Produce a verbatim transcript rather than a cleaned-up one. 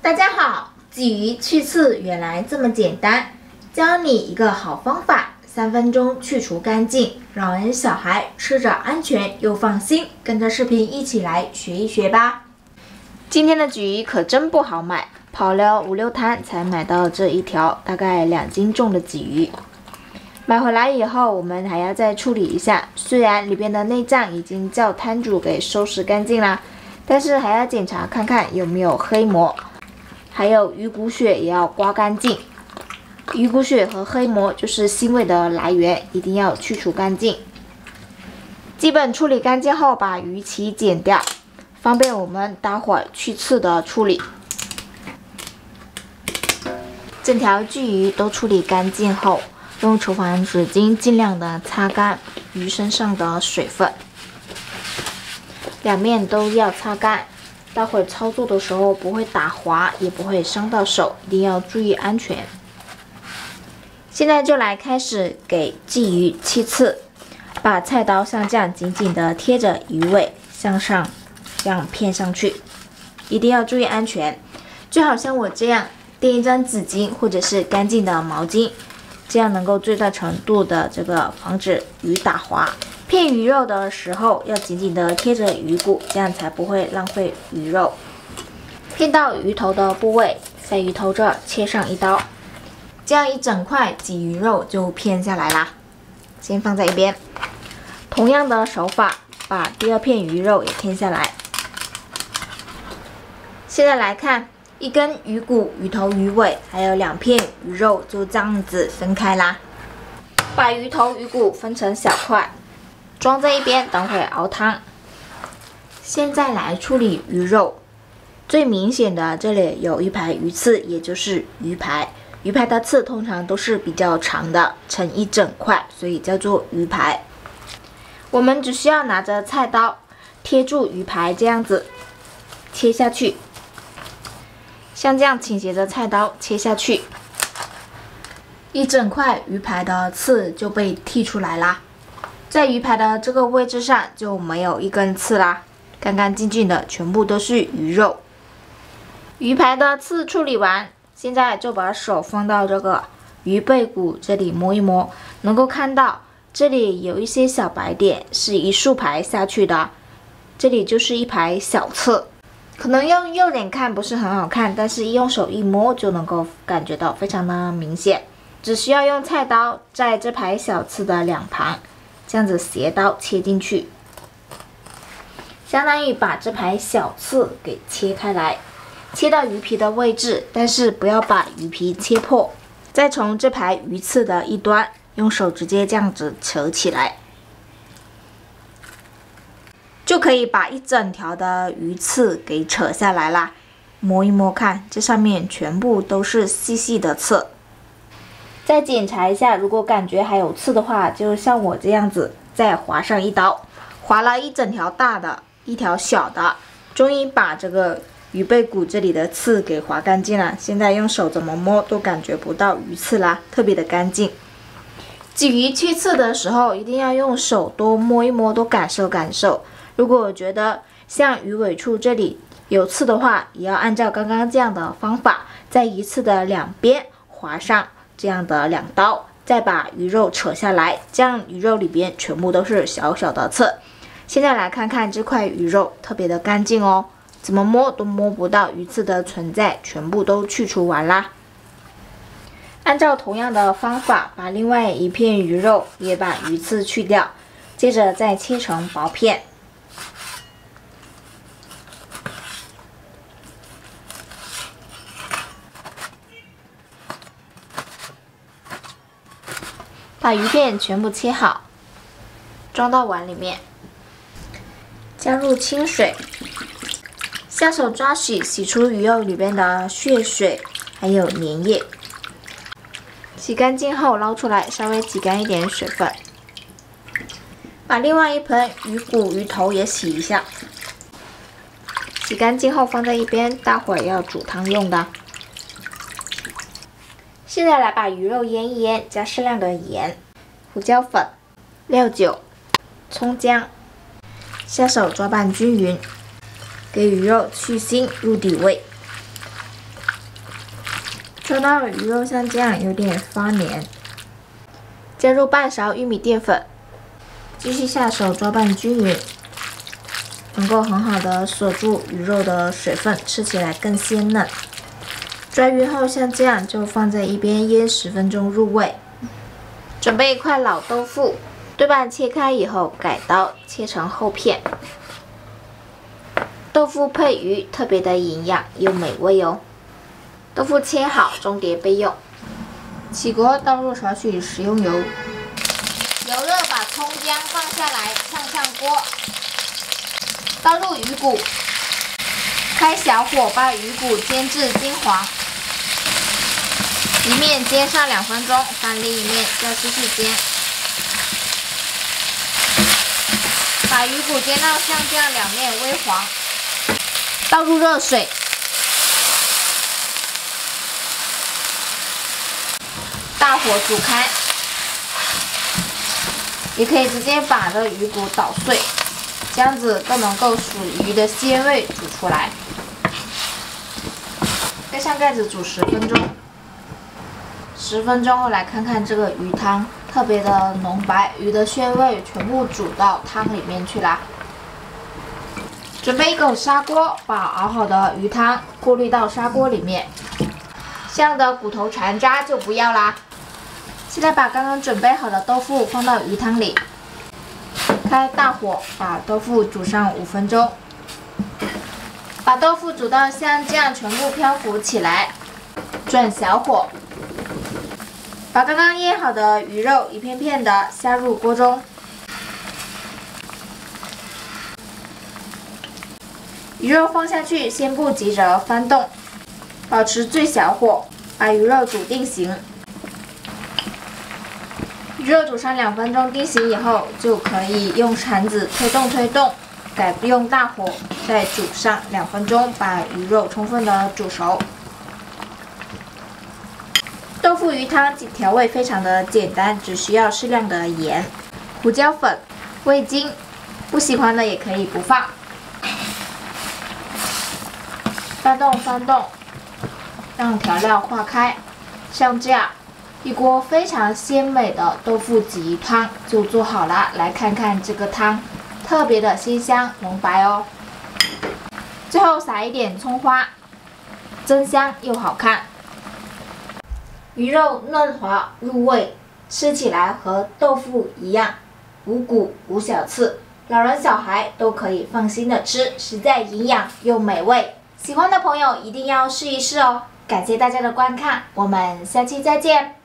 大家好，鲫鱼去刺原来这么简单，教你一个好方法，三分钟去除干净，让人小孩吃着安全又放心。跟着视频一起来学一学吧。今天的鲫鱼可真不好买，跑了五六摊才买到这一条，大概两斤重的鲫鱼。买回来以后，我们还要再处理一下。虽然里边的内脏已经叫摊主给收拾干净啦，但是还要检查看看有没有黑膜。 还有鱼骨血也要刮干净，鱼骨血和黑膜就是腥味的来源，一定要去除干净。基本处理干净后，把鱼鳍剪掉，方便我们待会儿去刺的处理。整条鲫鱼都处理干净后，用厨房纸巾尽量的擦干鱼身上的水分，两面都要擦干。 待会操作的时候不会打滑，也不会伤到手，一定要注意安全。现在就来开始给鲫鱼切刺，把菜刀像这样紧紧的贴着鱼尾向上，这样片上去，一定要注意安全。就好像我这样垫一张纸巾或者是干净的毛巾，这样能够最大程度的这个防止鱼打滑。 片鱼肉的时候要紧紧的贴着鱼骨，这样才不会浪费鱼肉。片到鱼头的部位，在鱼头这儿切上一刀，这样一整块鲫鱼肉就片下来啦。先放在一边。同样的手法，把第二片鱼肉也片下来。现在来看，一根鱼骨、鱼头、鱼尾，还有两片鱼肉，就这样子分开啦。把鱼头、鱼骨分成小块。 装在一边，等会熬汤。现在来处理鱼肉，最明显的这里有一排鱼刺，也就是鱼排。鱼排的刺通常都是比较长的，成一整块，所以叫做鱼排。我们只需要拿着菜刀贴住鱼排，这样子切下去，像这样倾斜着菜刀切下去，一整块鱼排的刺就被剔出来啦。 在鱼排的这个位置上就没有一根刺啦，干干净净的，全部都是鱼肉。鱼排的刺处理完，现在就把手放到这个鱼背骨这里摸一摸，能够看到这里有一些小白点，是一竖排下去的，这里就是一排小刺。可能用右脸看不是很好看，但是用手一摸就能够感觉到非常的明显。只需要用菜刀在这排小刺的两旁。 这样子斜刀切进去，相当于把这排小刺给切开来，切到鱼皮的位置，但是不要把鱼皮切破。再从这排鱼刺的一端，用手直接这样子扯起来，就可以把一整条的鱼刺给扯下来啦。摸一摸看，这上面全部都是细细的刺。 再检查一下，如果感觉还有刺的话，就像我这样子，再划上一刀，划了一整条大的，一条小的，终于把这个鱼背骨这里的刺给划干净了。现在用手怎么摸都感觉不到鱼刺啦，特别的干净。鲫鱼去刺的时候，一定要用手多摸一摸，多感受感受。如果觉得像鱼尾处这里有刺的话，也要按照刚刚这样的方法，在鱼刺的两边划上。 这样的两刀，再把鱼肉扯下来，这样鱼肉里边全部都是小小的刺。现在来看看这块鱼肉，特别的干净哦，怎么摸都摸不到鱼刺的存在，全部都去除完啦。按照同样的方法，把另外一片鱼肉也把鱼刺去掉，接着再切成薄片。 把鱼片全部切好，装到碗里面，加入清水，下手抓洗，洗出鱼肉里边的血水还有粘液。洗干净后捞出来，稍微挤干一点水分。把另外一盆鱼骨、鱼头也洗一下，洗干净后放在一边，待会儿要煮汤用的。 现在来把鱼肉腌一腌，加适量的盐、胡椒粉、料酒、葱姜，下手抓拌均匀，给鱼肉去腥入底味。 抓到鱼肉像这样有点发黏，加入半勺玉米淀粉，继续下手抓拌均匀，能够很好的锁住鱼肉的水分，吃起来更鲜嫩。抓匀后像这样就放在一边腌十分钟入味。准备一块老豆腐，对半切开以后改刀切成厚片。豆腐配鱼特别的营养又美味哦。豆腐切好，中碟备用。起锅倒入少许食用油，油热把葱姜放下来炝上锅，倒入鱼骨，开小火把鱼骨煎至金黄，一面煎上两分钟，翻另一面再继续煎，把鱼骨煎到像这样两面微黄，倒入热水。大火煮开，也可以直接把这鱼骨捣碎，这样子都能够属鱼的鲜味煮出来。盖上盖子煮十分钟，十分钟后来看看这个鱼汤，特别的浓白，鱼的鲜味全部煮到汤里面去啦。准备一口砂锅，把熬好的鱼汤过滤到砂锅里面，这样的骨头残渣就不要啦。现在把刚刚准备好的豆腐放到鱼汤里，开大火把豆腐煮上五分钟，把豆腐煮到像这样全部漂浮起来，转小火，把刚刚腌好的鱼肉一片片的下入锅中，鱼肉放下去，先不急着翻动，保持最小火，把鱼肉煮定型。鱼肉煮上两分钟定型以后，就可以用铲子推动推动，改用大火再煮上两分钟，把鱼肉充分的煮熟。豆腐鱼汤调味非常的简单，只需要适量的盐、胡椒粉、味精，不喜欢的也可以不放。翻动翻动，让调料化开，像这样。一锅非常鲜美的豆腐鲫鱼汤就做好了，来看看这个汤，特别的鲜香浓白哦。最后撒一点葱花，增香又好看。鱼肉嫩滑入味，吃起来和豆腐一样，无骨无小刺，老人小孩都可以放心的吃，实在营养又美味。喜欢的朋友一定要试一试哦。感谢大家的观看，我们下期再见。